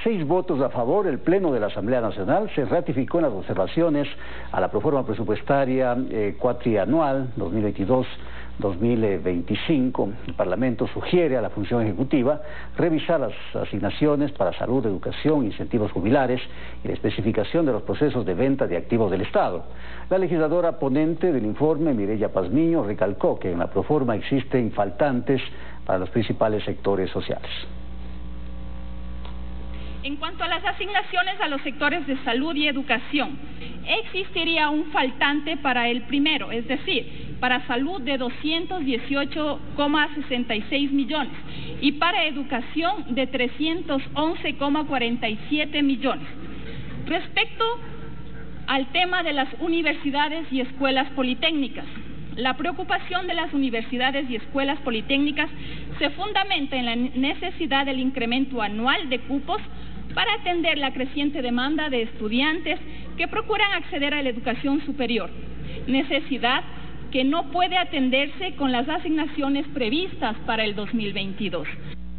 6 votos a favor, el Pleno de la Asamblea Nacional se ratificó en las observaciones a la proforma presupuestaria cuatrianual 2022-2025. El Parlamento sugiere a la función ejecutiva revisar las asignaciones para salud, educación, incentivos jubilares y la especificación de los procesos de venta de activos del Estado. La legisladora ponente del informe, Mireya Pazmiño, recalcó que en la proforma existen faltantes para los principales sectores sociales. En cuanto a las asignaciones a los sectores de salud y educación, existiría un faltante para el primero, es decir, para salud de 218,66 millones y para educación de 311,47 millones. Respecto al tema de las universidades y escuelas politécnicas, la preocupación de las universidades y escuelas politécnicas se fundamenta en la necesidad del incremento anual de cupos para atender la creciente demanda de estudiantes que procuran acceder a la educación superior, necesidad que no puede atenderse con las asignaciones previstas para el 2022.